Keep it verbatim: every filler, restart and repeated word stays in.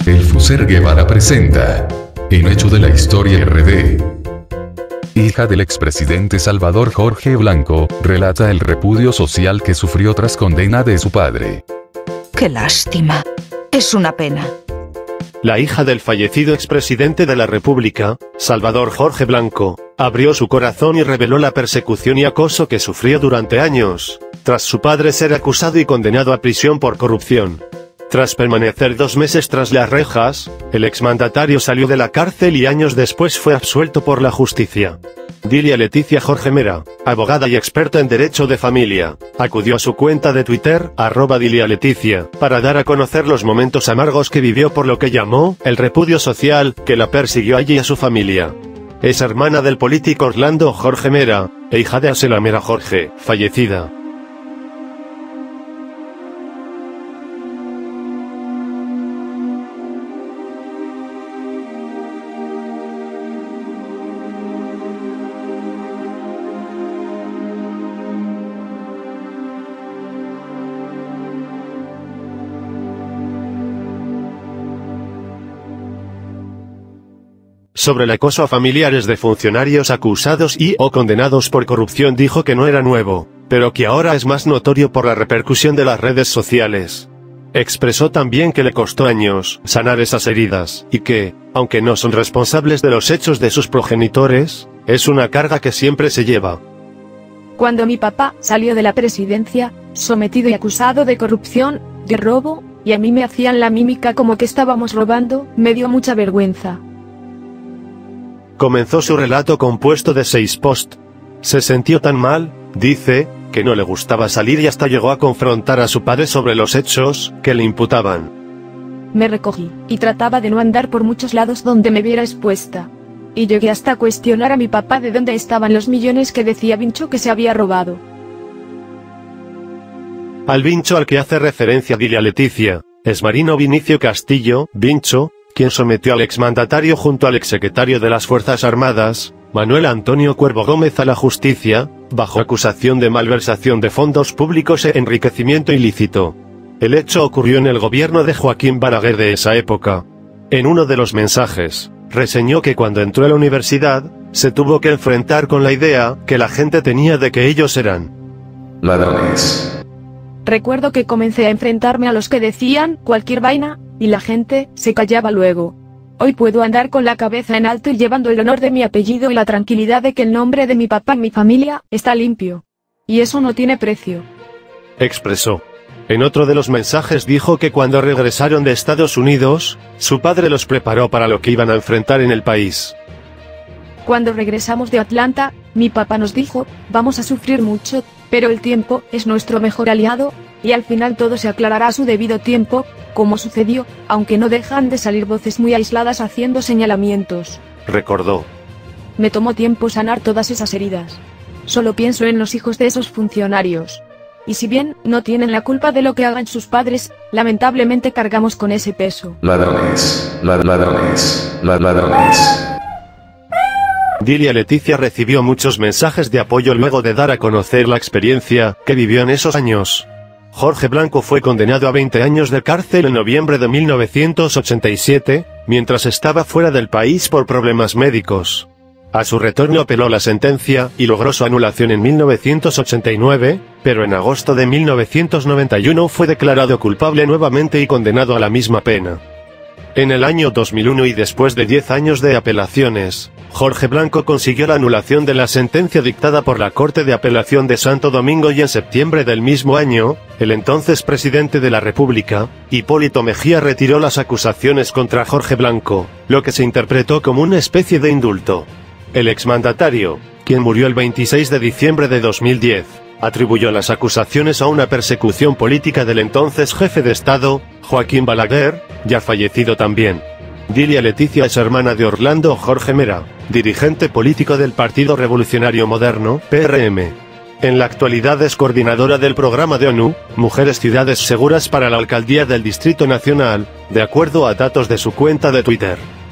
El Fuser Guevara presenta En Hecho de la Historia R D. Hija del expresidente Salvador Jorge Blanco, relata el repudio social que sufrió tras condena de su padre. ¡Qué lástima! Es una pena. La hija del fallecido expresidente de la República, Salvador Jorge Blanco, abrió su corazón y reveló la persecución y acoso que sufrió durante años, tras su padre ser acusado y condenado a prisión por corrupción. Tras permanecer dos meses tras las rejas, el exmandatario salió de la cárcel y años después fue absuelto por la justicia. Dilia Leticia Jorge Mera, abogada y experta en derecho de familia, acudió a su cuenta de Twitter, arroba Dilia Leticia, para dar a conocer los momentos amargos que vivió por lo que llamó el repudio social que la persiguió allí y a su familia. Es hermana del político Orlando Jorge Mera, e hija de Asela Mera Jorge, fallecida. Sobre el acoso a familiares de funcionarios acusados y o condenados por corrupción dijo que no era nuevo, pero que ahora es más notorio por la repercusión de las redes sociales. Expresó también que le costó años sanar esas heridas, y que, aunque no son responsables de los hechos de sus progenitores, es una carga que siempre se lleva. Cuando mi papá salió de la presidencia, sometido y acusado de corrupción, de robo, y a mí me hacían la mímica como que estábamos robando, me dio mucha vergüenza. Comenzó su relato compuesto de seis posts. Se sintió tan mal, dice, que no le gustaba salir y hasta llegó a confrontar a su padre sobre los hechos que le imputaban. Me recogí, y trataba de no andar por muchos lados donde me viera expuesta. Y llegué hasta cuestionar a mi papá de dónde estaban los millones que decía Vincho que se había robado. Al Vincho al que hace referencia Dilia Leticia, es Marino Vinicio Castillo, Vincho, quien sometió al exmandatario junto al exsecretario de las Fuerzas Armadas, Manuel Antonio Cuervo Gómez, a la justicia, bajo acusación de malversación de fondos públicos e enriquecimiento ilícito. El hecho ocurrió en el gobierno de Joaquín Balaguer de esa época. En uno de los mensajes, reseñó que cuando entró a la universidad, se tuvo que enfrentar con la idea que la gente tenía de que ellos eran ladrones. Recuerdo que comencé a enfrentarme a los que decían cualquier vaina, y la gente se callaba luego. Hoy puedo andar con la cabeza en alto y llevando el honor de mi apellido y la tranquilidad de que el nombre de mi papá y mi familia está limpio. Y eso no tiene precio. Expresó. En otro de los mensajes dijo que cuando regresaron de Estados Unidos, su padre los preparó para lo que iban a enfrentar en el país. Cuando regresamos de Atlanta, mi papá nos dijo, vamos a sufrir mucho, pero el tiempo es nuestro mejor aliado, y al final todo se aclarará a su debido tiempo, como sucedió, aunque no dejan de salir voces muy aisladas haciendo señalamientos. Recordó. Me tomó tiempo sanar todas esas heridas. Solo pienso en los hijos de esos funcionarios. Y si bien no tienen la culpa de lo que hagan sus padres, lamentablemente cargamos con ese peso. Ladrones, lad ladrones, lad ladrones. Dilia Leticia recibió muchos mensajes de apoyo luego de dar a conocer la experiencia que vivió en esos años. Jorge Blanco fue condenado a veinte años de cárcel en noviembre de mil novecientos ochenta y siete, mientras estaba fuera del país por problemas médicos. A su retorno apeló la sentencia y logró su anulación en mil novecientos ochenta y nueve, pero en agosto de mil novecientos noventa y uno fue declarado culpable nuevamente y condenado a la misma pena. En el año dos mil uno y después de diez años de apelaciones, Jorge Blanco consiguió la anulación de la sentencia dictada por la Corte de Apelación de Santo Domingo y en septiembre del mismo año, el entonces presidente de la República, Hipólito Mejía, retiró las acusaciones contra Jorge Blanco, lo que se interpretó como una especie de indulto. El exmandatario, quien murió el veintiséis de diciembre de dos mil diez, atribuyó las acusaciones a una persecución política del entonces jefe de Estado, Joaquín Balaguer, ya fallecido también. Dilia Leticia es hermana de Orlando Jorge Mera, dirigente político del Partido Revolucionario Moderno, P R M. En la actualidad es coordinadora del programa de ONU, Mujeres Ciudades Seguras para la Alcaldía del Distrito Nacional, de acuerdo a datos de su cuenta de Twitter.